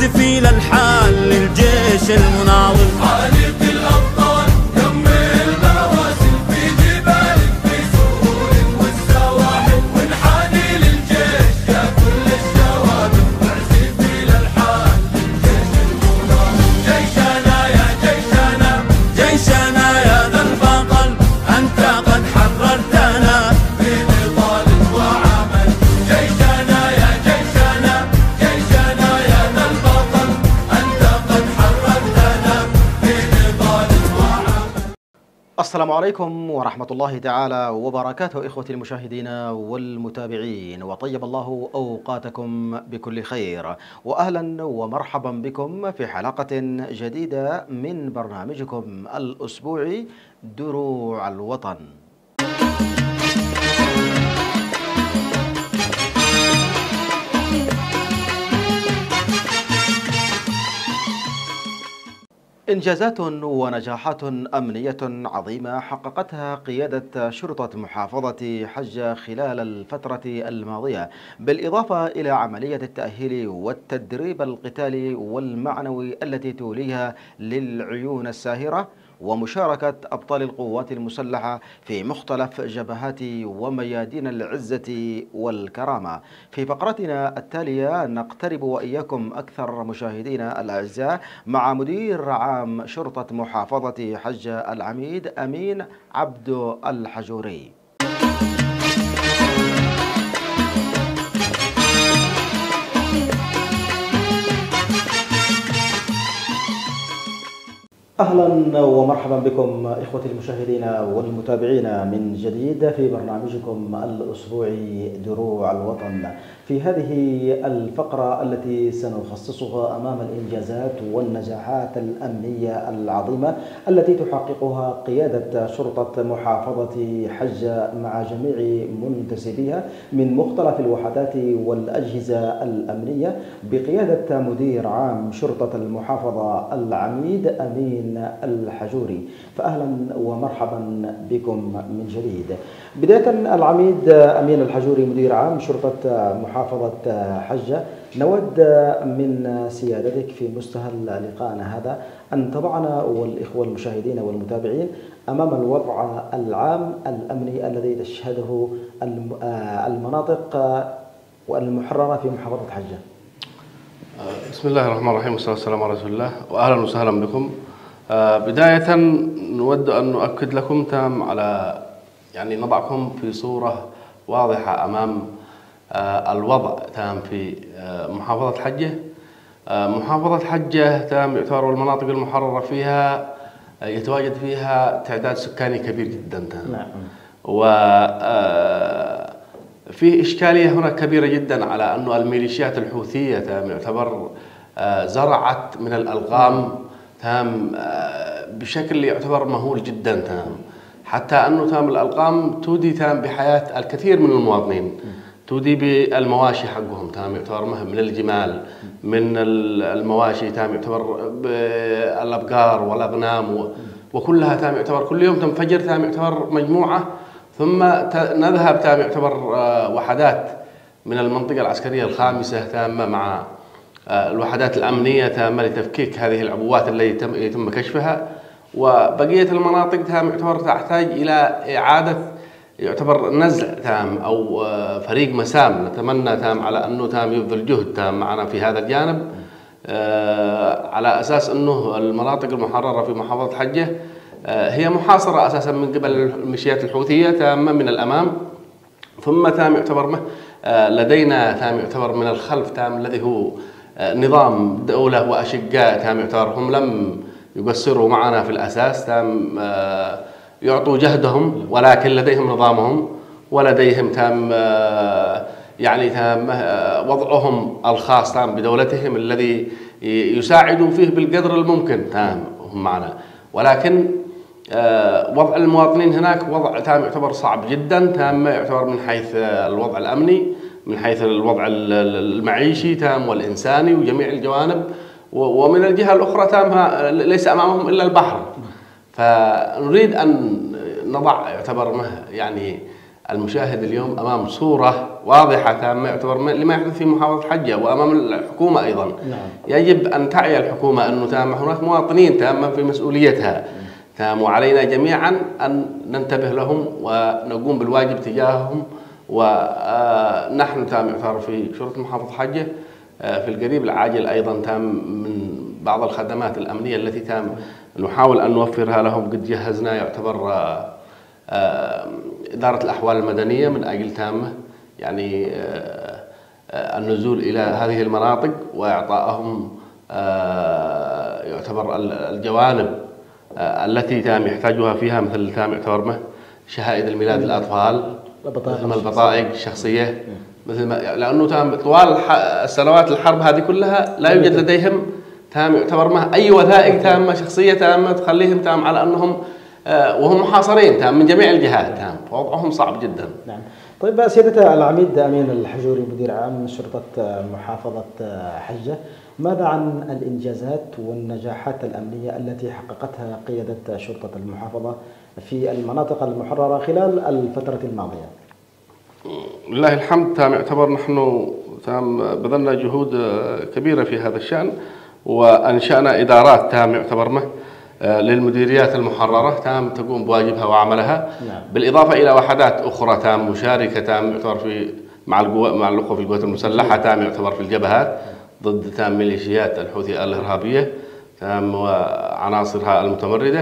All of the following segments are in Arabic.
واعزفي للحال للجيش المناضل. عانق الأبطال يمي المواسم في جبالك في سهول والسواحل، وانحني للجيش يا كل الشوابل، واعزفي للحال للجيش المناضل. جيشنا يا جيشنا جيشنا يا ذا البطل أنت قد حررتنا بنضال وعمل. جيشنا يا جيشنا جيشنا يا ذا البطل أنت قد حررتنا بنضال وعمل. السلام عليكم ورحمة الله تعالى وبركاته إخوتي المشاهدين والمتابعين، وطيب الله أوقاتكم بكل خير، وأهلا ومرحبا بكم في حلقة جديدة من برنامجكم الأسبوعي دروع الوطن. إنجازات ونجاحات أمنية عظيمة حققتها قيادة شرطة محافظة حجة خلال الفترة الماضية، بالإضافة إلى عملية التأهيل والتدريب القتالي والمعنوي التي توليها للعيون الساهرة، ومشاركة أبطال القوات المسلحة في مختلف جبهات وميادين العزة والكرامة. في فقرتنا التالية نقترب وإياكم أكثر مشاهدينا الأعزاء مع مدير عام شرطة محافظة حجة العميد أمين عبد الحجوري. أهلا ومرحبا بكم إخوتي المشاهدين والمتابعين من جديد في برنامجكم الأسبوعي دروع الوطن. في هذه الفقرة التي سنخصصها أمام الإنجازات والنجاحات الأمنية العظيمة التي تحققها قيادة شرطة محافظة حجة مع جميع منتسبيها من مختلف الوحدات والأجهزة الأمنية بقيادة مدير عام شرطة المحافظة العميد أمين الحجوري. فأهلا ومرحبا بكم من جديد. بداية العميد أمين الحجوري مدير عام شرطة محافظة حجة، نود من سيادتك في مستهل لقائنا هذا أن تضعنا والإخوة المشاهدين والمتابعين أمام الوضع العام الأمني الذي تشهده المناطق المحررة في محافظة حجة. بسم الله الرحمن الرحيم، والصلاة والسلام على رسول الله، وأهلا وسهلا بكم. بداية نود أن نؤكد لكم تام على نضعكم في صورة واضحة أمام الوضع تام في محافظة حجة. محافظة حجة تام يعتبر المناطق المحررة فيها يتواجد فيها تعداد سكاني كبير جدا تام. نعم. فيه إشكالية هنا كبيرة جدا على أنه الميليشيات الحوثية تام يعتبر زرعت من الألغام تام بشكل يعتبر مهول جدا تام، حتى أنه تام الألغام تودي تام بحياة الكثير من المواطنين، تودي بالمواشي حقهم تام يعتبر من الجمال، من المواشي تام يعتبر بالأبقار والأغنام، وكلها تام يعتبر كل يوم تنفجر تام يعتبر مجموعة، ثم نذهب تام يعتبر وحدات من المنطقة العسكرية الخامسة تامة مع الوحدات الأمنية تامة لتفكيك هذه العبوات التي يتم كشفها، وبقية المناطق تام يعتبر تحتاج إلى إعادة يعتبر نزع تام أو فريق مسام. نتمنى تام على أنه تام يبذل جهد تام معنا في هذا الجانب على أساس أنه المناطق المحررة في محافظة حجة هي محاصرة أساسا من قبل الميليشيات الحوثية تامة من الأمام، ثم تام يعتبر لدينا تام يعتبر من الخلف تام الذي هو نظام دولة وأشقاء تام يعتبر هم لم يقصروا معنا في الأساس تام يعطوا جهدهم، ولكن لديهم نظامهم ولديهم تام تام وضعهم الخاص تام بدولتهم الذي يساعدوا فيه بالقدر الممكن تام هم معنا، ولكن وضع المواطنين هناك وضع تام يعتبر صعب جدا تام يعتبر من حيث الوضع الأمني، من حيث الوضع المعيشي تام والإنساني وجميع الجوانب، ومن الجهة الأخرى تام ليس أمامهم إلا البحر. فنريد أن نضع يعتبر المشاهد اليوم امام صوره واضحه تامه يعتبر لما يحدث في محافظه حجه وامام الحكومه ايضا. نعم. يجب ان تعي الحكومه انه هناك مواطنين تامه في مسؤوليتها تام، وعلينا جميعا ان ننتبه لهم ونقوم بالواجب تجاههم. ونحن تام يعتبر في شرطه محافظه حجه في القريب العاجل ايضا تام من بعض الخدمات الامنيه التي تام نحاول ان نوفرها لهم. قد جهزنا يعتبر إدارة الأحوال المدنية من أجل تامة يعني النزول إلى هذه المناطق وإعطائهم يعتبر الجوانب التي تام يحتاجها فيها، مثل تام يعتبر شهائد الميلاد للأطفال، مثل البطائق الشخصية، مثل ما لأنه تام طوال السنوات الحرب هذه كلها لا يوجد لديهم تام يعتبر أي وثائق تامة شخصية تامة تخليهم تام على أنهم وهم محاصرين تام من جميع الجهات تام، وضعهم صعب جدا. نعم. طيب سيادة العميد أمين الحجوري مدير عام شرطة محافظة حجة، ماذا عن الإنجازات والنجاحات الأمنية التي حققتها قيادة شرطة المحافظة في المناطق المحررة خلال الفترة الماضية؟ لله الحمد تام يعتبر نحن تام بذلنا جهود كبيرة في هذا الشأن، وأنشأنا إدارات تام يعتبر للمديريات المحررة تام تقوم بواجبها وعملها. نعم. بالإضافة إلى وحدات أخرى تام مشاركة تام يعتبر في مع الأخوة في القوات المسلحة تام يعتبر في الجبهات ضد تام ميليشيات الحوثي الإرهابية تام وعناصرها المتمردة.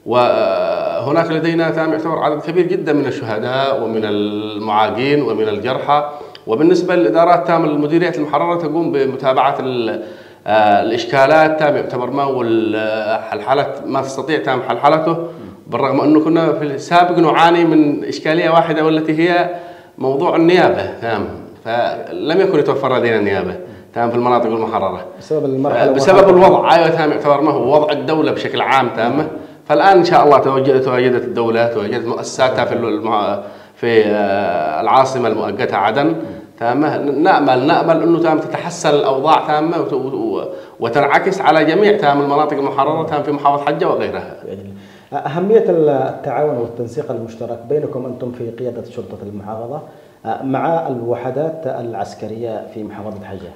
وهناك لدينا تام يعتبر عدد كبير جدا من الشهداء ومن المعاقين ومن الجرحى. وبالنسبة للإدارات تام المديريات المحررة تقوم بمتابعة الإشكالات تام يعتبر والحلحلة ما تستطيع تام حلحلته، بالرغم أنه كنا في السابق نعاني من إشكالية واحدة والتي هي موضوع النيابة تام، فلم يكن يتوفر لدينا النيابة تام في المناطق المحررة بسبب الوضع أيوة تام يعتبر ما هو وضع الدولة بشكل عام تامة. فالآن إن شاء الله تواجدت الدولة، تواجدت مؤسساتها في العاصمة المؤقتة عدن تامة. نأمل أنه تام تتحسن الأوضاع تامة وتنعكس على جميع تام المناطق المحررة تام في محافظة حجة وغيرها. أهمية التعاون والتنسيق المشترك بينكم أنتم في قيادة شرطة المحافظة مع الوحدات العسكرية في محافظة حجة.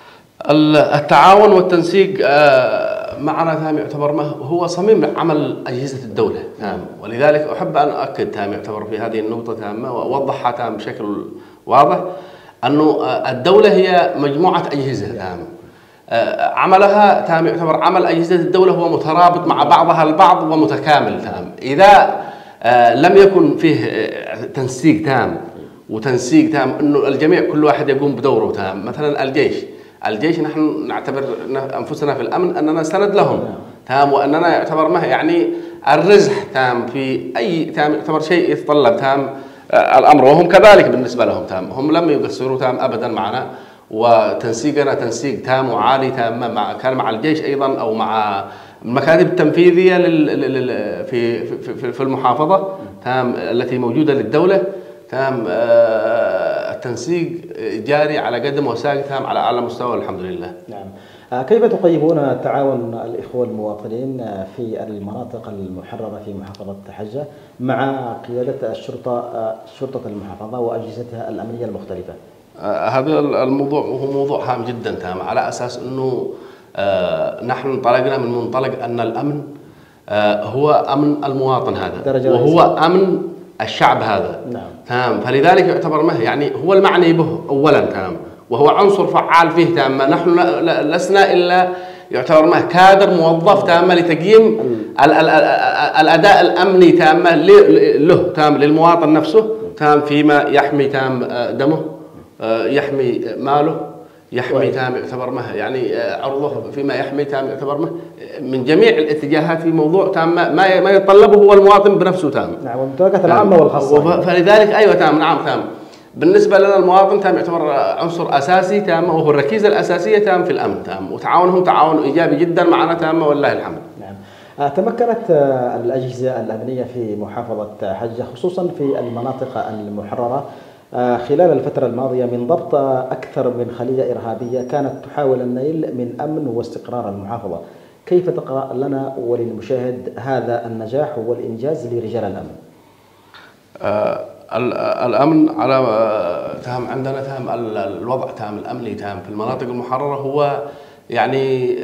التعاون والتنسيق معنا تام يعتبر هو صميم عمل أجهزة الدولة تام، ولذلك أحب أن أؤكد تام يعتبر في هذه النقطة تامة وأوضحها تام بشكل واضح أنه الدولة هي مجموعة أجهزة تام، عملها تام يعتبر عمل أجهزة الدولة هو مترابط مع بعضها البعض ومتكامل تام. إذا لم يكن فيه تنسيق تام وتنسيق تام أنه الجميع كل واحد يقوم بدوره تام، مثلا الجيش نحن نعتبر أنفسنا في الأمن أننا سند لهم تام، وأننا يعتبر يعني الرزح تام في أي تام يعتبر شيء يتطلب تام الأمر، وهم كذلك بالنسبة لهم تام، هم لم يقصروا تام أبدا معنا. وتنسيقنا تنسيق تام وعالي تام كان مع الجيش أيضا أو مع المكاتب التنفيذية في المحافظة تام التي موجودة للدولة تام. التنسيق جاري على قدم وساق تام على أعلى مستوى الحمد لله. نعم. كيف تطيبون تعاون الإخوة المواطنين في المناطق المحررة في محافظة حجة مع قيادة شرطة المحافظة وأجهزتها الأمنية المختلفة؟ هذا الموضوع هو موضوع هام جدا تام، على أساس أنه نحن انطلقنا من منطلق أن الأمن هو أمن المواطن هذا وهو أمن الشعب هذا. نعم. تام، فلذلك يعتبر يعني هو المعني به أولا تام، وهو عنصر فعال فيه تام. نحن لسنا إلا يعتبر كادر موظف تام لتقييم الأداء الأمني تام له تام للمواطن نفسه تام، فيما يحمي تام دمه، يحمي ماله، يحمي تام يعتبر يعني عرضه، فيما يحمي تام يعتبر من جميع الاتجاهات في موضوع تام ما يتطلبه هو المواطن بنفسه تام. نعم، والممتلكات العامة والخاصة. فلذلك أيوة تام، نعم تام، بالنسبة لنا المواطن تام يعتبر عنصر أساسي تام، وهو الركيزة الأساسية تام في الأمن تام، وتعاونهم تعاون إيجابي جدا معنا تام والله الحمد. نعم. تمكنت الأجهزة الأمنية في محافظة حجة خصوصا في المناطق المحررة خلال الفترة الماضية من ضبط أكثر من خلية إرهابية كانت تحاول النيل من أمن واستقرار المحافظة. كيف تقرأ لنا وللمشاهد هذا النجاح والإنجاز لرجال الأمن؟ الامن على تام عندنا تام الوضع تام الامني تام في المناطق المحرره هو يعني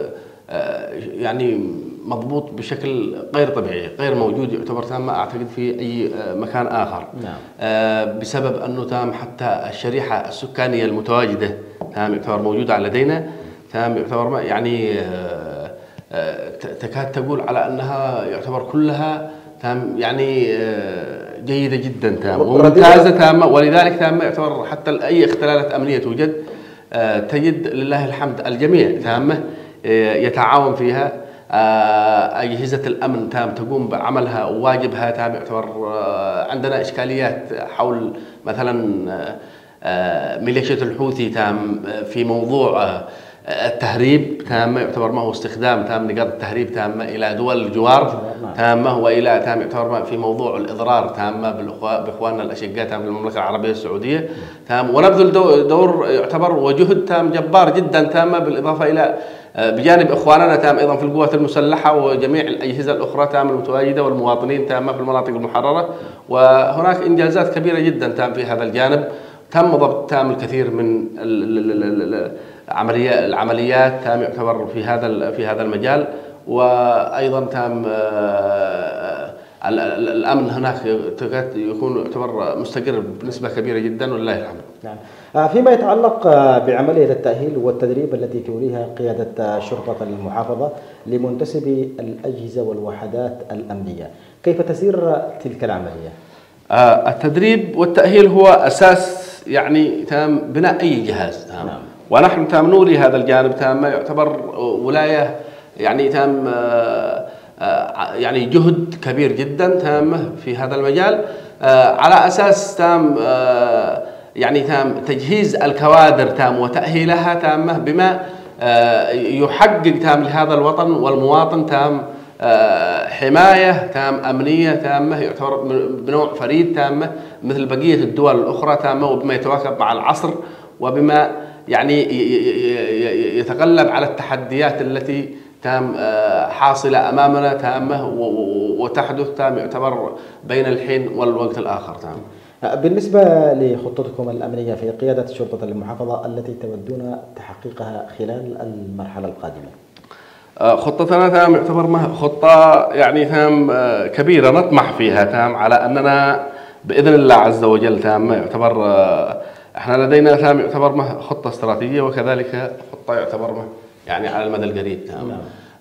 يعني مضبوط بشكل غير طبيعي، غير موجود يعتبر تام ما اعتقد في اي مكان اخر. نعم. بسبب انه تام حتى الشريحه السكانيه المتواجده تام يعتبر موجوده لدينا تام يعتبر يعني تكاد تقول على انها يعتبر كلها تام يعني جيده جدا تام وممتازه تامه، ولذلك تام يعتبر حتى اي اختلالات امنيه توجد تجد لله الحمد الجميع تامه يتعاون فيها. أجهزة الأمن تام تقوم بعملها وواجبها تام يعتبر. عندنا إشكاليات حول مثلا ميليشيا الحوثي تام في موضوع التهريب تام يعتبر ما هو استخدام تام نقاط التهريب تام إلى دول الجوار تامة، وإلى تام يعتبر في موضوع الإضرار تامة بإخواننا الأشقاء تام في المملكة العربية السعودية تام، ونبذل دور يعتبر وجهد تام جبار جدا تامة، بالإضافة إلى بجانب إخواننا تام أيضا في القوات المسلحة وجميع الأجهزة الأخرى تام المتواجدة والمواطنين تام في المناطق المحررة. وهناك إنجازات كبيرة جدا تام في هذا الجانب، تم ضبط تام الكثير من العمليات تام يعتبر في هذا المجال، وايضا تام الامن هناك يكون يعتبر مستقر بنسبه كبيره جدا ولله الحمد. نعم. فيما يتعلق بعمليه التاهيل والتدريب التي توليها قياده شرطه المحافظه لمنتسبي الاجهزه والوحدات الامنيه، كيف تسير تلك العمليه؟ التدريب والتاهيل هو اساس يعني تام بناء اي جهاز تام. نعم. ونحن تام نولي هذا الجانب تام يعتبر ولاية يعني تام يعني جهد كبير جدا تام في هذا المجال، على أساس تام يعني تام تجهيز الكوادر تام وتأهيلها تامة بما يحقق تام لهذا الوطن والمواطن تام حماية تام أمنية تامة يعتبر بنوع فريد تامة مثل بقية الدول الأخرى تامة، وبما يتواكب مع العصر وبما يعني يتغلب على التحديات التي تام حاصلة أمامنا تامة وتحدث تام يعتبر بين الحين والوقت الآخر تام. بالنسبة لخطتكم الأمنية في قيادة شرطة المحافظة التي تودون تحقيقها خلال المرحلة القادمة؟ خطتنا تام يعتبر خطة يعني تام كبيرة نطمح فيها تام على أننا بإذن الله عز وجل تام يعتبر احنا لدينا تام يعتبر خطة استراتيجية وكذلك خطة يعتبر يعني على المدى القريب تام.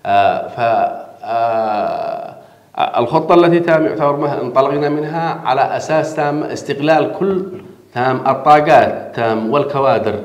الخطة التي تام يعتبر انطلقنا منها على أساس تام استغلال كل تام الطاقات تام والكوادر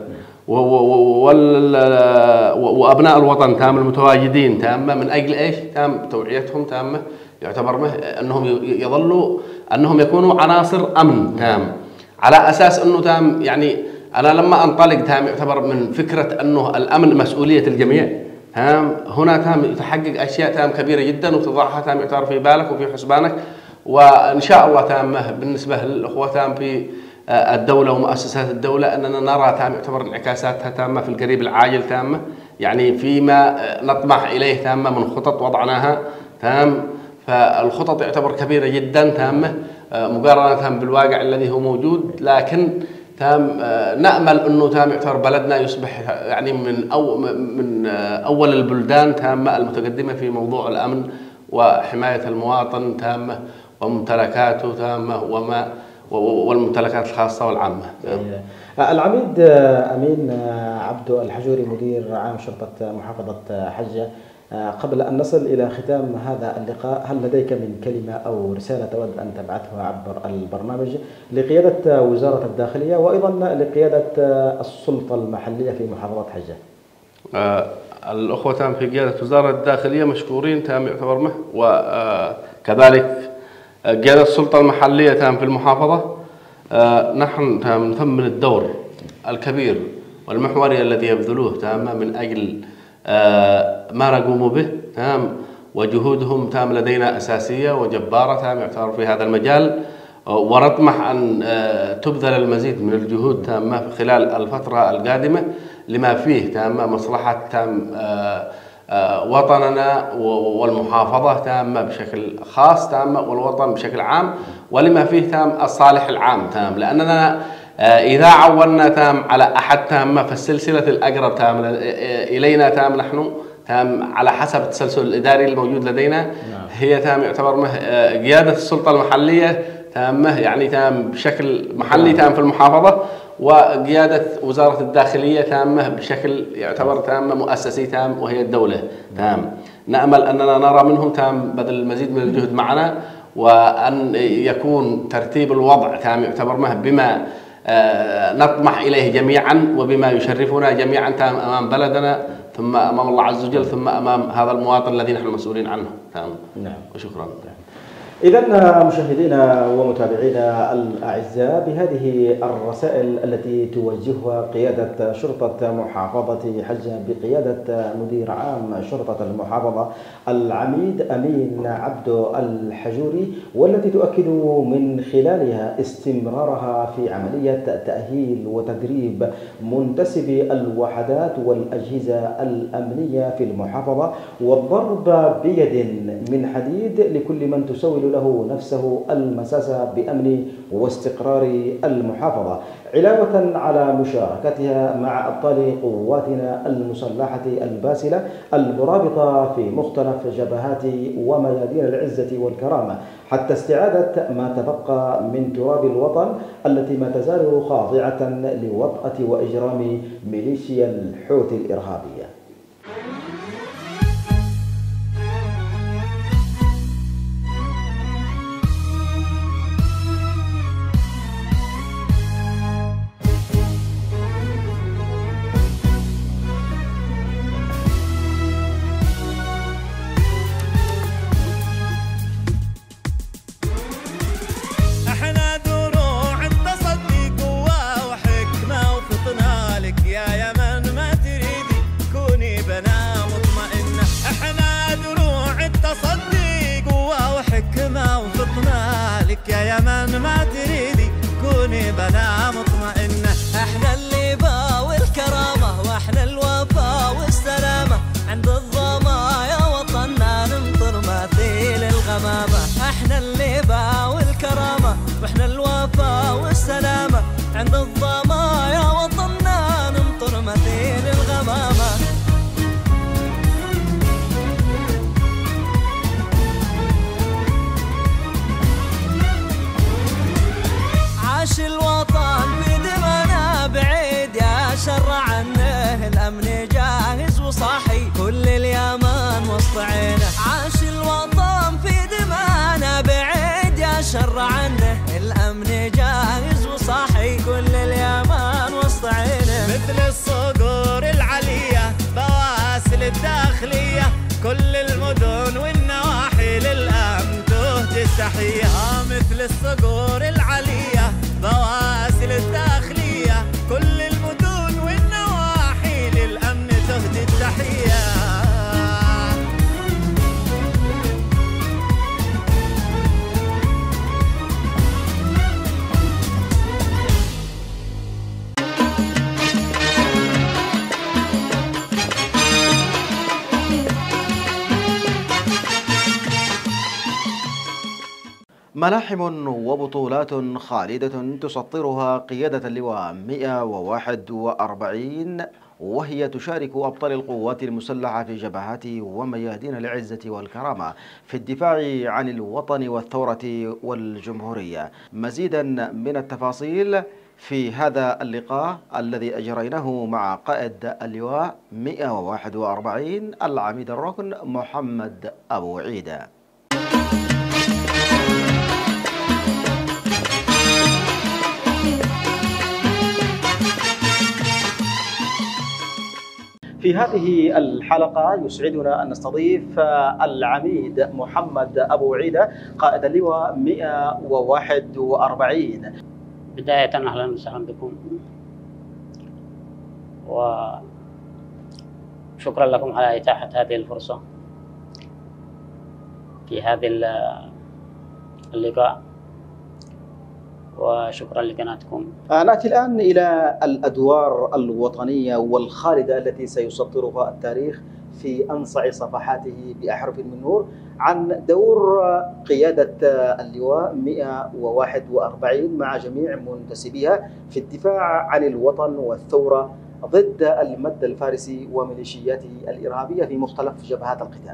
وأبناء الوطن تام المتواجدين تام من أجل إيش تام توعيتهم تام يعتبر أنهم يظلوا أنهم يكونوا عناصر أمن تام، على أساس أنه تام يعني أنا لما أنطلق تام يعتبر من فكرة أنه الأمن مسؤولية الجميع تام، هنا تام يتحقق أشياء تام كبيرة جدا وتضعها تام يعتبر في بالك وفي حسبانك، وإن شاء الله تام بالنسبة للأخوة تام في الدولة ومؤسسات الدولة أننا نرى تام يعتبر انعكاساتها تامة في القريب العاجل تامة، يعني فيما نطمح إليه تامة من خطط وضعناها تام. فالخطط يعتبر كبيرة جدا تامة مقارنة بالواقع الذي هو موجود، لكن تام نأمل أنه تام يعتبر بلدنا يصبح يعني من أول البلدان تامة المتقدمة في موضوع الأمن وحماية المواطن تامة وممتلكاته تامة والممتلكات الخاصة والعامة. العميد أمين عبد الحجوري مدير عام شرطة محافظة حجة، قبل أن نصل إلى ختام هذا اللقاء هل لديك من كلمة أو رسالة تود أن تبعثها عبر البرنامج لقيادة وزارة الداخلية وأيضا لقيادة السلطة المحلية في محافظة حجة؟ الأخوة تام في قيادة وزارة الداخلية مشكورين تام يعتبر وكذلك قيادة السلطة المحلية تام في المحافظة. نحن تام نثمن الدور الكبير والمحوري الذي يبذلوه تام من أجل ما نقوم به تام، وجهودهم تام لدينا أساسية وجبارة تام يعتبر في هذا المجال، ونطمح أن تبذل المزيد من الجهود تامة خلال الفترة القادمة لما فيه تام مصلحة تام وطننا والمحافظة تامة بشكل خاص تامة، والوطن بشكل عام، ولما فيه تام الصالح العام تام. لأننا إذا عولنا تام على أحد تامة فالسلسلة الأقرب تام إلينا تام نحن تام على حسب التسلسل الإداري الموجود لدينا هي تام يعتبر قيادة السلطة المحلية تامة، يعني تام بشكل محلي تام في المحافظة، وقيادة وزارة الداخلية تامة بشكل يعتبر تامة مؤسسي تام وهي الدولة تام. نأمل أننا نرى منهم تام بذل المزيد من الجهد معنا، وأن يكون ترتيب الوضع تام يعتبر بما نطمح إليه جميعا وبما يشرفنا جميعا تام أمام بلدنا، ثم أمام الله عز وجل، ثم أمام هذا المواطن الذي نحن مسؤولين عنه تام. نعم. وشكرا. إذا مشاهدينا ومتابعينا الأعزاء، بهذه الرسائل التي توجهها قيادة شرطة محافظة حجة بقيادة مدير عام شرطة المحافظة العميد أمين عبد الحجوري، والتي تؤكد من خلالها استمرارها في عملية تأهيل وتدريب منتسبي الوحدات والأجهزة الأمنية في المحافظة، والضرب بيد من حديد لكل من تسول له نفسه المساسة بأمن واستقرار المحافظة، علاوة على مشاركتها مع أبطال قواتنا المسلحة الباسلة المرابطة في مختلف جبهات وميادين العزة والكرامة، حتى استعادة ما تبقى من تراب الوطن التي ما تزال خاضعة لوطأة وإجرام ميليشيا الحوثي الإرهابية. عند الظما يا وطننا نمطر مثيل الغمامة. عاش الوطن بدمنا بعيد يا شر عنه، الأمن جاهز وصاحي كل اليمن وسط عينه. عاش الوطن في دمنا بعيد يا شر عنه، الأمن جاهز وصاحي كل اليمن وسط عينه. مثل الصقور العلية بواسل الداخلية، كل المدن والنواحي للأمن تهدي التحية. مثل الصقور العلية بواسل الداخلية، كل المدن والنواحي للأمن تهدي التحية. ملاحم وبطولات خالدة تسطرها قيادة اللواء 141، وهي تشارك أبطال القوات المسلحة في جبهات وميادين العزة والكرامة في الدفاع عن الوطن والثورة والجمهورية. مزيدا من التفاصيل في هذا اللقاء الذي أجريناه مع قائد اللواء 141 العميد الركن محمد أبو عيدة. في هذه الحلقة يسعدنا أن نستضيف العميد محمد أبو عيدة قائد اللواء 141. بداية أهلا وسهلا بكم، وشكرا لكم على إتاحة هذه الفرصة في هذا اللقاء، وشكرا لقناتكم. نأتي الآن إلى الأدوار الوطنية والخالدة التي سيسطرها التاريخ في أنصع صفحاته بأحرف من نور عن دور قيادة اللواء 141 مع جميع منتسبيها في الدفاع عن الوطن والثورة ضد المد الفارسي وميليشياته الإرهابية في مختلف جبهات القتال.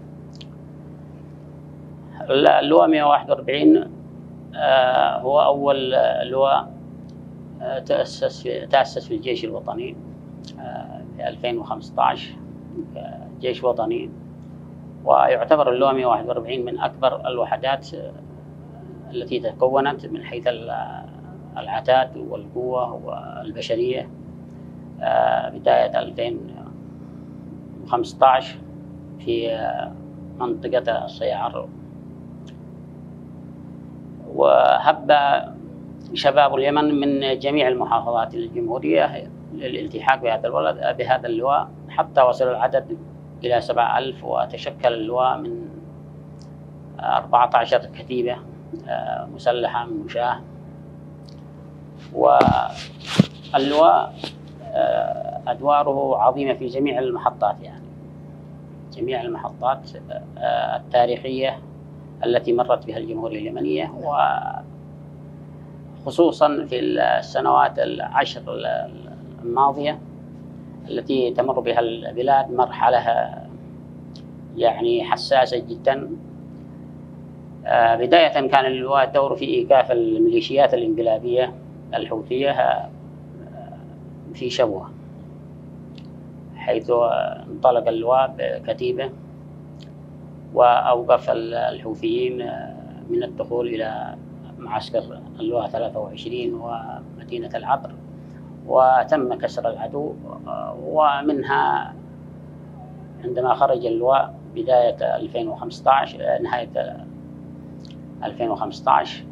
اللواء 141 هو أول لواء تأسس في الجيش الوطني في 2015 كجيش وطني، ويعتبر اللواء 141 من أكبر الوحدات التي تكونت من حيث العتاد والقوة والبشرية بداية 2015 في منطقة الصيعر. وهب شباب اليمن من جميع المحافظات الجمهورية للالتحاق بهذا اللواء حتى وصل العدد إلى 7000، وتشكل اللواء من 14 كتيبة مسلحة من مشاة. واللواء أدواره عظيمة في جميع المحطات، يعني جميع المحطات التاريخية التي مرت بها الجمهورية اليمنية، وخصوصا في السنوات العشر الماضية التي تمر بها البلاد مرحلة يعني حساسة جدا. بداية كان اللواء دوره في إيقاف الميليشيات الانقلابية الحوثية في شبوة، حيث انطلق اللواء بكتيبة وأوقف الحوثيين من الدخول إلى معسكر اللواء 23 ومدينة العبر، وتم كسر العدو. ومنها عندما خرج اللواء بداية 2015 نهاية 2015.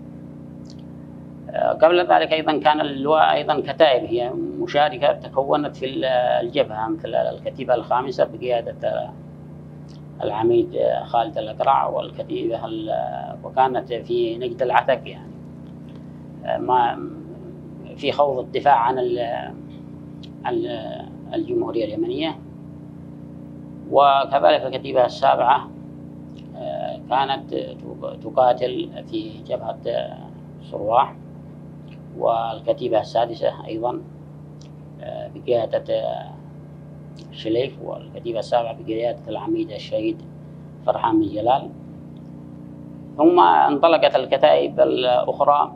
قبل ذلك أيضا كان اللواء أيضا كتائب هي مشاركة تكونت في الجبهة، مثل الكتيبة الخامسة بقيادة العميد خالد الأقرع، والكتيبة وكانت في نجد العتق، يعني ما في خوض الدفاع عن الجمهورية اليمنية. وكذلك الكتيبة السابعة كانت تقاتل في جبهة صرواح، والكتيبة السادسة أيضا بقيادة شليف، والكتيبة السابعة بقيادة العميد الشهيد فرحان بن جلال. ثم انطلقت الكتائب الأخرى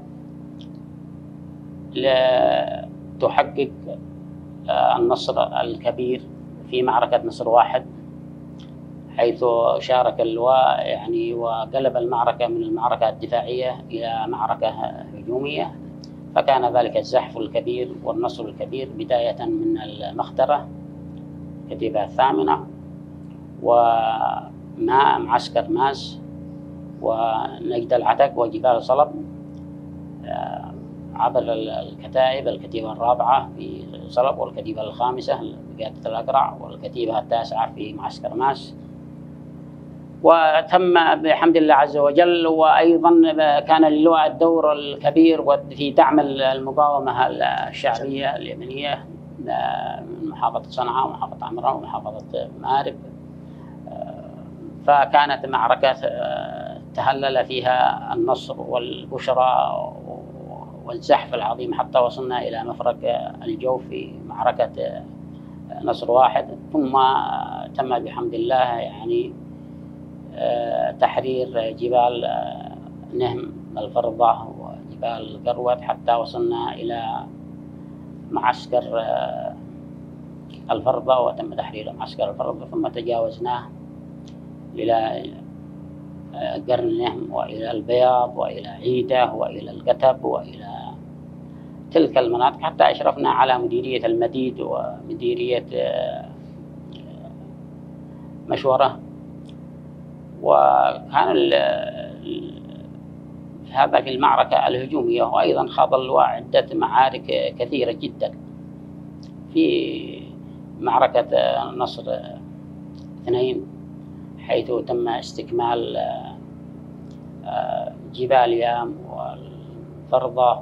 لتحقق النصر الكبير في معركة نصر واحد، حيث شارك اللواء يعني وقلب المعركة من المعركة الدفاعية إلى معركة هجومية. فكان ذلك الزحف الكبير والنصر الكبير بداية من المخترة الكتيبة الثامنة، ومعسكر ماس، ونجد العتق، وجبال صلب، عبر الكتائب الكتيبة الرابعة في صلب، والكتيبة الخامسة بقيادة الأقرع، والكتيبة التاسعة في معسكر ماس. وتم بحمد الله عز وجل. وأيضا كان للواء الدور الكبير في دعم المقاومة الشعبية اليمنية من محافظة صنعاء ومحافظة عمران ومحافظة مآرب. فكانت معركة تهلل فيها النصر والبشرى والزحف العظيم حتى وصلنا إلى مفرق الجوف في معركة نصر واحد. ثم تم بحمد الله يعني تحرير جبال نهم الفرضة وجبال قروة حتى وصلنا إلى معسكر الفرضة، وتم تحرير معسكر الفرضة. ثم تجاوزناه إلى قرن نهم وإلى البياض وإلى عيدة وإلى القتب وإلى تلك المناطق، حتى أشرفنا على مديرية المديد ومديرية مشورة. وكان هذا في المعركة الهجومية. وأيضا خاض اللواء عدة معارك كثيرة جدا في معركة نصر 2، حيث تم استكمال جبال يام والفرضة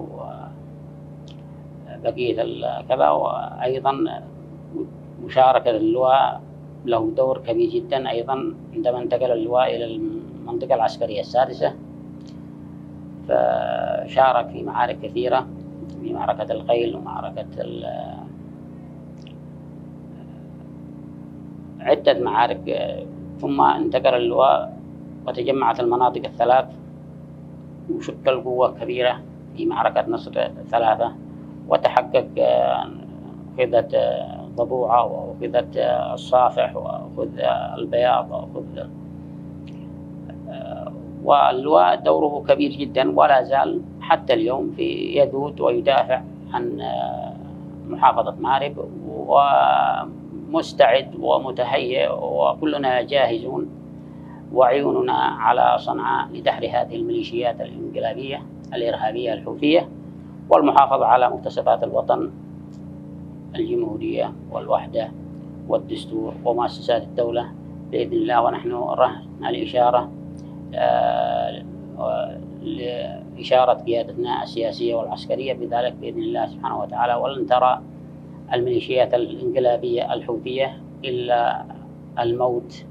وبقية كذا. وأيضا مشاركة اللواء له دور كبير جدا أيضا عندما انتقل اللواء إلى المنطقة العسكرية السادسة، فشارك في معارك كثيرة، في معركة القيل ومعركة عدة معارك. ثم انتقل اللواء وتجمعت المناطق الثلاث وشكل قوة كبيرة في معركة نصر 3، وتحقق أخذت ضبوعة وأخذت الصافح وأخذ البياض واللواء دوره كبير جدا ولا زال حتى اليوم في يذود ويدافع عن محافظة مأرب، ومستعد ومتهيئ وكلنا جاهزون وعيوننا على صنعاء لدحر هذه الميليشيات الانقلابية الإرهابية الحوثية والمحافظة على مكتسبات الوطن، الجمهورية والوحدة والدستور ومؤسسات الدولة بإذن الله. ونحن رهن الإشارة لإشارة قيادتنا السياسية والعسكرية بذلك بإذن الله سبحانه وتعالى. ولن ترى الميليشيات الانقلابية الحوثية إلا الموت،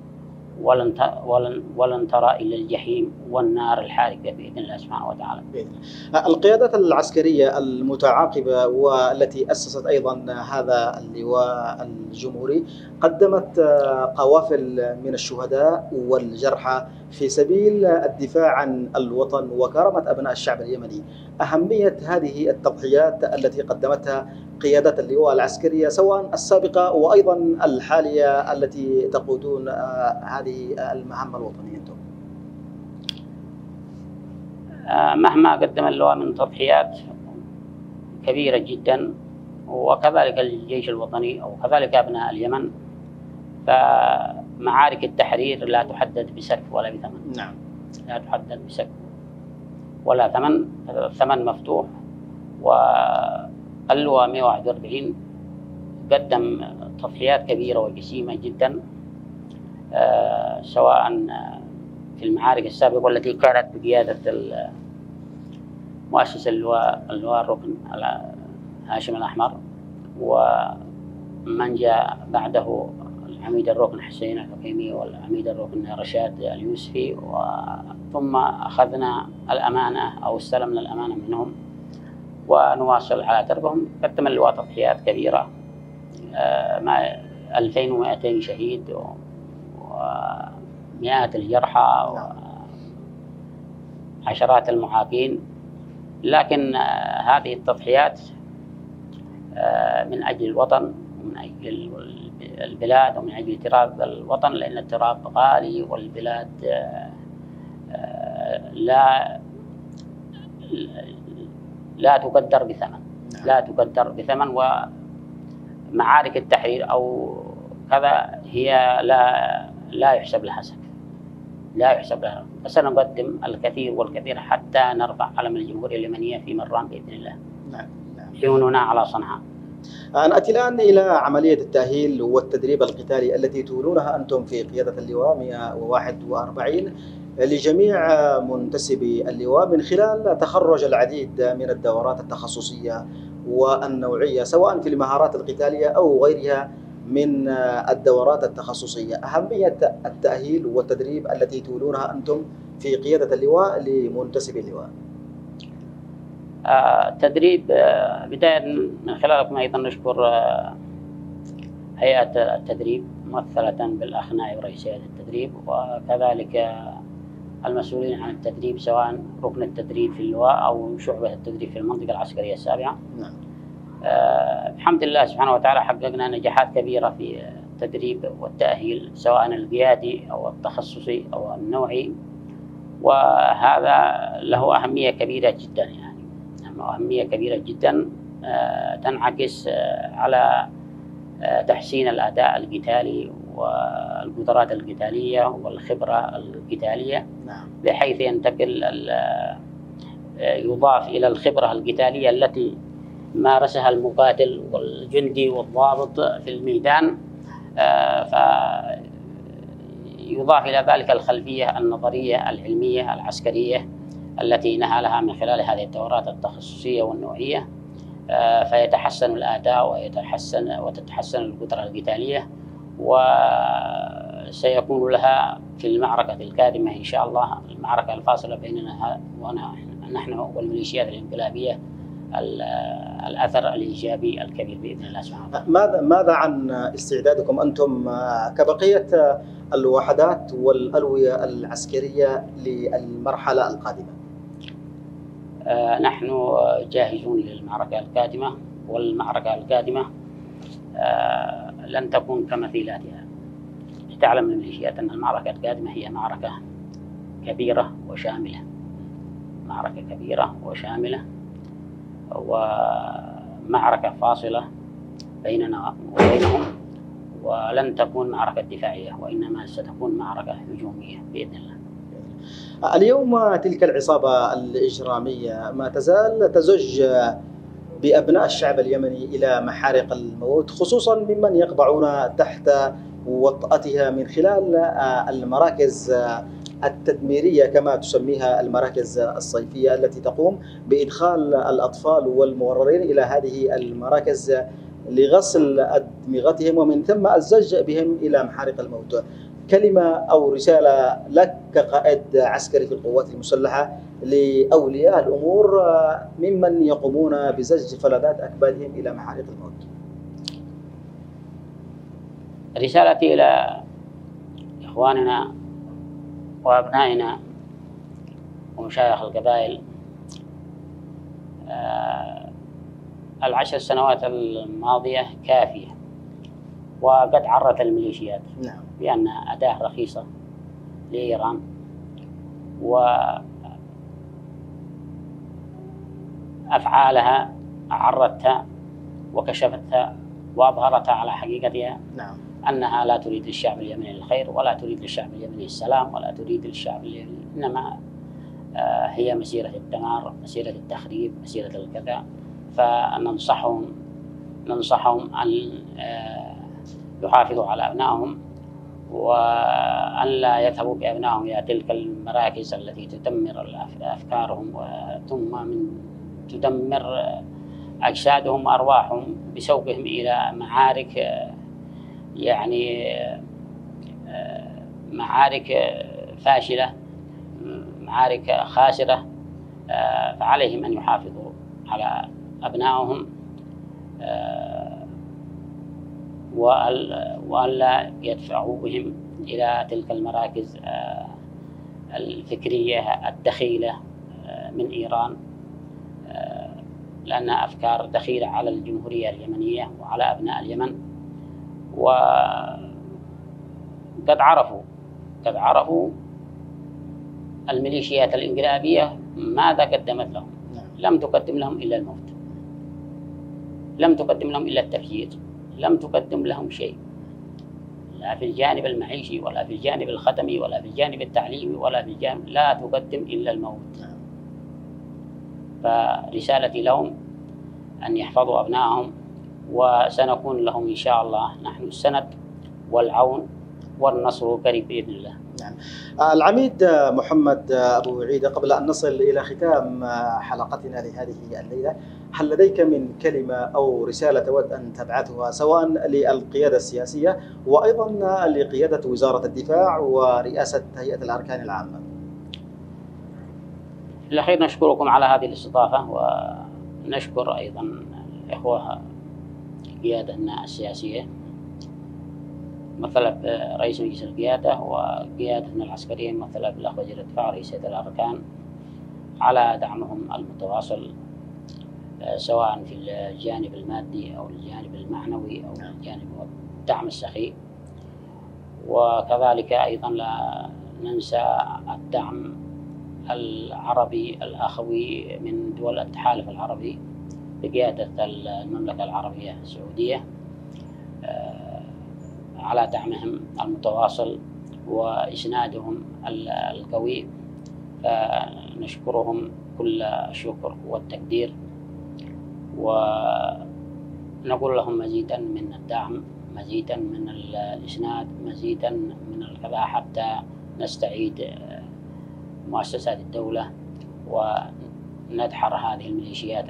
ولن ترى إلا الجحيم والنار الحارقة بإذن الله سبحانه وتعالى. القيادات العسكرية المتعاقبة والتي أسست أيضا هذا اللواء الجمهوري قدمت قوافل من الشهداء والجرحى في سبيل الدفاع عن الوطن وكرامة أبناء الشعب اليمني. أهمية هذه التضحيات التي قدمتها قيادات اللواء العسكرية سواء السابقة وأيضا الحالية التي تقودون هذه المهمة الوطنية أنتم؟ مهما قدم اللواء من تضحيات كبيرة جدا، وكذلك الجيش الوطني أو كذلك أبناء اليمن، فمعارك التحرير لا تحدد بسقف ولا بثمن. نعم، لا تحدد بسقف ولا ثمن، الثمن مفتوح. واللواء 141 قدم تضحيات كبيرة وجسيمة جدا، سواء في المعارك السابقة والتي كانت بقيادة مؤسس اللواء الركن هاشم الأحمر، ومن جاء بعده العميد الركن حسين الحكيمي والعميد الركن رشاد اليوسفي، ثم أخذنا الأمانة أو استلمنا الأمانة منهم ونواصل على دربهم. قدم اللواء تضحيات كبيرة مع 2200 شهيد ومئات الجرحى وعشرات المعاقين، لكن هذه التضحيات من أجل الوطن ومن أجل البلاد ومن أجل تراب الوطن، لأن التراب غالي والبلاد لا تقدر بثمن. لا تقدر بثمن. ومعارك التحرير أو كذا هي لا يحسب لها سقف، لا يحسب لها. فسنقدم الكثير والكثير حتى نرفع علم الجمهورية اليمنية في مران بإذن الله. نعم. عيوننا على صنعاء. نأتي الآن إلى عملية التأهيل والتدريب القتالي التي تولونها أنتم في قيادة اللواء 141 لجميع منتسبي اللواء من خلال تخرج العديد من الدورات التخصصية والنوعية سواء في المهارات القتالية أو غيرها من الدورات التخصصية. أهمية التأهيل والتدريب التي تولونها أنتم في قيادة اللواء لمنتسبي اللواء. التدريب بداية من خلالكم أيضا نشكر هيئة التدريب ممثلة بالأخ نائب رئيس هيئة التدريب، وكذلك المسؤولين عن التدريب سواء ركن التدريب في اللواء أو شعبة التدريب في المنطقة العسكرية السابعة. نعم. بحمد الله سبحانه وتعالى حققنا نجاحات كبيرة في التدريب والتأهيل سواء القيادي أو التخصصي أو النوعي، وهذا له أهمية كبيرة جدا، يعني أهمية كبيرة جدا تنعكس على تحسين الأداء القتالي والقدرات القتالية والخبرة القتالية. نعم. بحيث يضاف إلى الخبرة القتالية التي مارسها المقاتل والجندي والضابط في الميدان، فيضاف إلى ذلك الخلفية النظرية العلمية العسكرية التي نهالها من خلال هذه الدورات التخصصية والنوعية، فيتحسن الأداء وتتحسن القدرة القتالية، وسيكون لها في المعركة القادمة إن شاء الله، المعركة الفاصلة بيننا نحن والميليشيات الانقلابية، الأثر الإيجابي الكبير بإذن الله سبحانه وتعالى. ماذا عن استعدادكم أنتم كبقية الوحدات والألوية العسكرية للمرحلة القادمة؟ نحن جاهزون للمعركة القادمة، والمعركة القادمة لن تكون كمثيلاتها. تعلم الميليشيات أن المعركة القادمة هي معركة كبيرة وشاملة، معركة كبيرة وشاملة، ومعركة فاصلة بيننا وبينهم، ولن تكون معركة دفاعية، وإنما ستكون معركة هجومية بإذن الله. اليوم تلك العصابة الإجرامية ما تزال تزج بأبناء الشعب اليمني إلى محارق الموت، خصوصا ممن يقبعون تحت وطأتها من خلال المراكز التدميرية كما تسميها المراكز الصيفية، التي تقوم بإدخال الأطفال والموررين إلى هذه المراكز لغسل أدمغتهم ومن ثم الزج بهم إلى محارق الموت. كلمة أو رسالة لك كقائد عسكري في القوات المسلحة لأولياء الأمور ممن يقومون بزج فلذات أكبادهم إلى محارق الموت. رسالتي إلى إخواننا وأبنائنا ومشايخ القبائل، 10 سنوات الماضية كافية، وقد عرت الميليشيات بأن أداة رخيصة لإيران، وأفعالها عرتها وكشفتها وأظهرتها على حقيقتها. أنها لا تريد للشعب اليمني الخير، ولا تريد للشعب اليمني السلام، ولا تريد للشعب اليمني، إنما هي مسيرة الدمار، مسيرة التخريب، مسيرة الكذا. فننصحهم أن يحافظوا على أبنائهم، وأن لا يذهبوا بأبنائهم إلى تلك المراكز التي تدمر أفكارهم ثم تدمر أجسادهم وأرواحهم بسوقهم إلى معارك، يعني معارك فاشلة، معارك خاسرة. فعليهم أن يحافظوا على أبنائهم وألا يدفعوا بهم إلى تلك المراكز الفكرية الدخيلة من إيران، لأنها أفكار دخيلة على الجمهورية اليمنية وعلى أبناء اليمن. وقد عرفوا الميليشيات الإنقلابية ماذا قدمت لهم. لم تقدم لهم إلا الموت، لم تقدم لهم إلا التفجير، لم تقدم لهم شيء، لا في الجانب المعيشي ولا في الجانب الخدمي ولا في الجانب التعليمي ولا في الجانب، لا تقدم إلا الموت. فرسالتي لهم أن يحفظوا أبنائهم، وسنكون لهم إن شاء الله نحن السند والعون والنصر قريب بإذن الله. العميد محمد أبو عيدة، قبل أن نصل إلى ختام حلقتنا لهذه الليلة، هل لديك من كلمة أو رسالة تود أن تبعثها سواء للقيادة السياسية وأيضا لقيادة وزارة الدفاع ورئاسة هيئة الأركان العامة؟ في الأخير نشكركم على هذه الاستضافة، ونشكر أيضا الإخوة قيادتنا السياسية مثل رئيس مجلس القيادة وقيادتنا العسكرية مثل بالأخ وزير الدفاع ورئيس هيئة الأركان على دعمهم المتواصل، سواء في الجانب المادي أو الجانب المعنوي أو الجانب الدعم السخي. وكذلك أيضا لا ننسى الدعم العربي الأخوي من دول التحالف العربي بقيادة المملكة العربية السعودية على دعمهم المتواصل وإسنادهم القوي، فنشكرهم كل الشكر والتقدير، ونقول لهم مزيدا من الدعم، مزيدا من الإسناد، مزيدا من الكذا حتى نستعيد مؤسسات الدولة وندحر هذه الميليشيات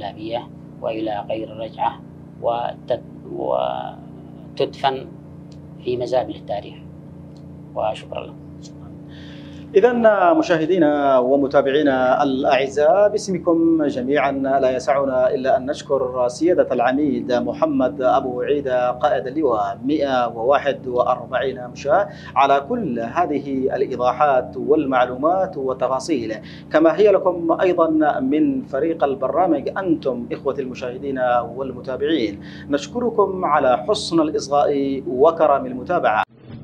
الانقلابية وإلى غير رجعة، وتدفن في مزابل التاريخ. وشكرا لكم. إذا مشاهدينا ومتابعينا الأعزاء، باسمكم جميعا لا يسعنا إلا أن نشكر سيادة العميد محمد أبو عيدة قائد اللواء 141 مشاة على كل هذه الإيضاحات والمعلومات والتفاصيل، كما هي لكم أيضا من فريق البرنامج أنتم إخوة المشاهدين والمتابعين. نشكركم على حسن الإصغاء وكرم المتابعة.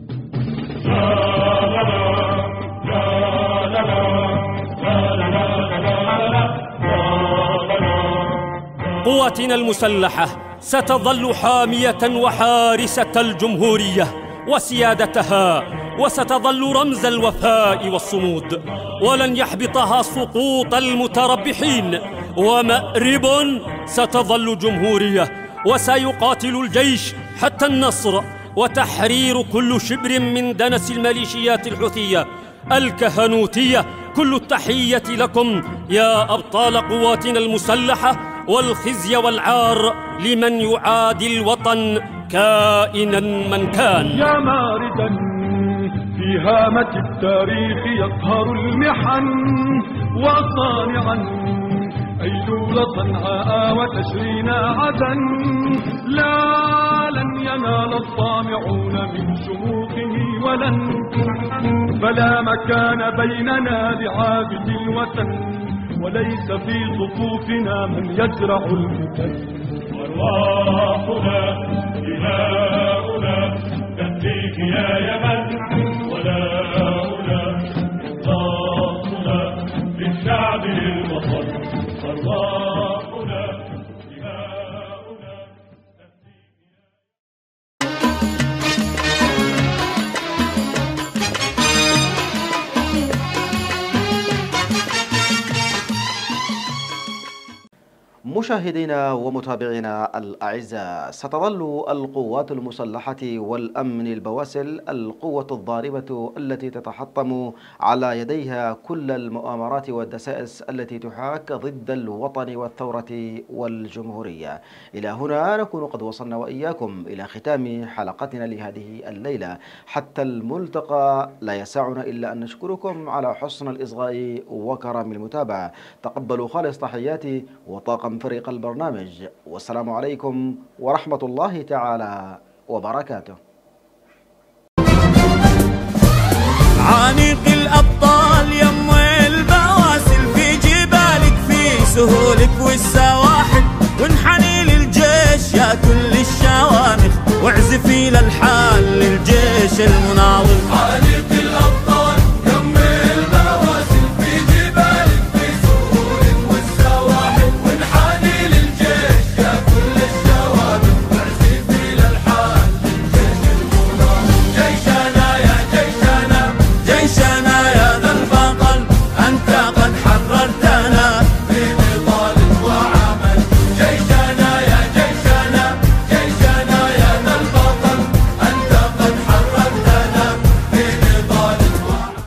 قواتنا المسلحة ستظل حامية وحارسة الجمهورية وسيادتها، وستظل رمز الوفاء والصمود، ولن يحبطها سقوط المتربحين. ومأرب ستظل جمهورية، وسيقاتل الجيش حتى النصر وتحرير كل شبر من دنس الميليشيات الحوثية الكهنوتية. كل التحية لكم يا أبطال قواتنا المسلحة، والخزي والعار لمن يعادي الوطن كائنا من كان. يا ماردا في هامة التاريخ يقهر المحن، وصانعا أيلول صنعاء وتشرينا عدن. لا لن ينال الطامعون من شموخه ولن، فلا مكان بيننا لعابد الوطن، وليس في صفوفنا من يزرع الفتن. أرواحنا دماؤنا تفديك يا يمن، ولاؤنا إنصافنا للشعب للوطن. أرواحنا دماؤنا تفديك مشاهدينا ومتابعينا الأعزاء، ستظل القوات المسلحة والأمن البواسل القوة الضاربة التي تتحطم على يديها كل المؤامرات والدسائس التي تحاك ضد الوطن والثورة والجمهورية. إلى هنا نكون قد وصلنا وإياكم إلى ختام حلقتنا لهذه الليلة. حتى الملتقى لا يسعنا إلا أن نشكركم على حسن الإصغاء وكرم المتابعة. تقبلوا خالص تحياتي وطاقم فريق البرنامج، والسلام عليكم ورحمة الله تعالى وبركاته. عانق الأبطال